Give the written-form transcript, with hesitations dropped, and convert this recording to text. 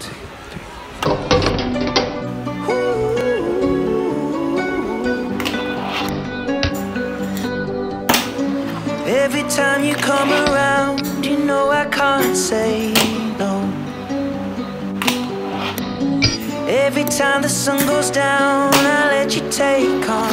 Every time you come around, you know I can't say no. Every time the sun goes down, I let you take control.